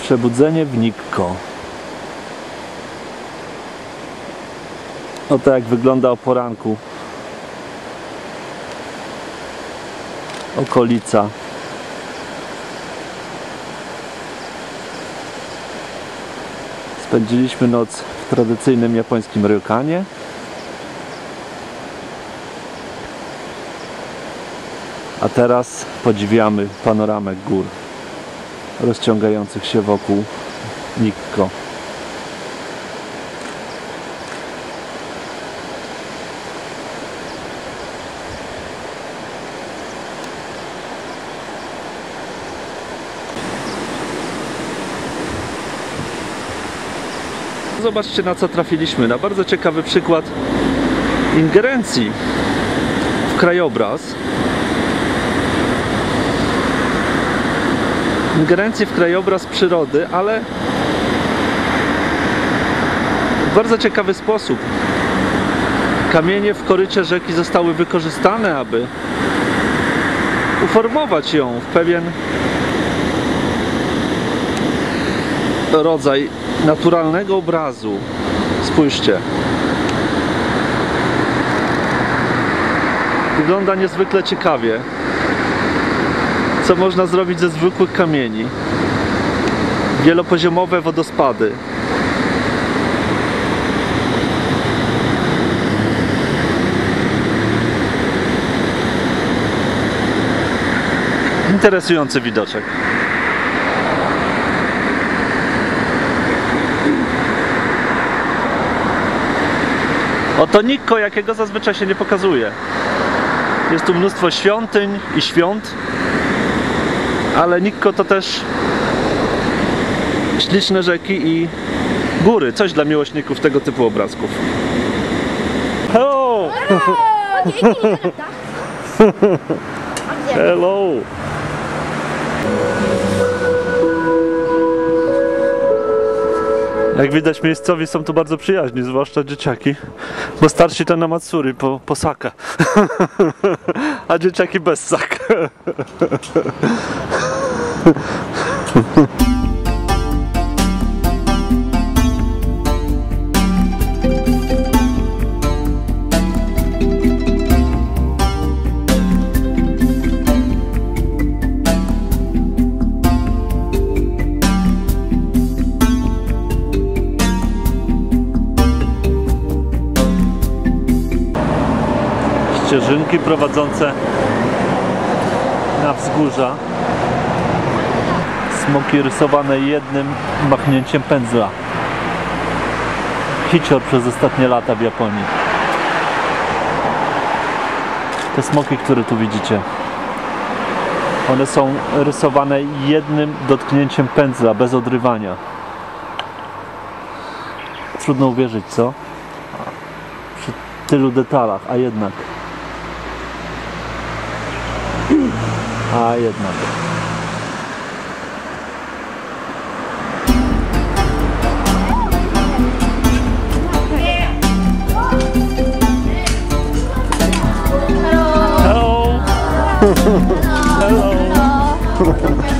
Przebudzenie w Nikko. Oto jak wygląda o poranku okolica. Spędziliśmy noc w tradycyjnym japońskim ryokanie. A teraz podziwiamy panoramę gór rozciągających się wokół Nikko. Zobaczcie, na co trafiliśmy. Na bardzo ciekawy przykład ingerencji w krajobraz. Ingerencji w krajobraz przyrody, ale w bardzo ciekawy sposób. Kamienie w korycie rzeki zostały wykorzystane, aby uformować ją w pewien rodzaj naturalnego obrazu. Spójrzcie. Wygląda niezwykle ciekawie. Co można zrobić ze zwykłych kamieni? Wielopoziomowe wodospady. Interesujący widoczek. Oto Nikko, jakiego zazwyczaj się nie pokazuje. Jest tu mnóstwo świątyń i świąt, ale Nikko to też śliczne rzeki i góry. Coś dla miłośników tego typu obrazków. Hello! Hello! Jak widać, miejscowi są tu bardzo przyjaźni, zwłaszcza dzieciaki, bo starsi to na Matsuri po sakę, a dzieciaki bez sakę. Ścieżynki prowadzące na wzgórza. Smoki rysowane jednym machnięciem pędzla. Hicior przez ostatnie lata w Japonii. Te smoki, które tu widzicie, one są rysowane jednym dotknięciem pędzla, bez odrywania. Trudno uwierzyć, co? Przy tylu detalach, a jednak. A jednak. Hello. Hello. Hello.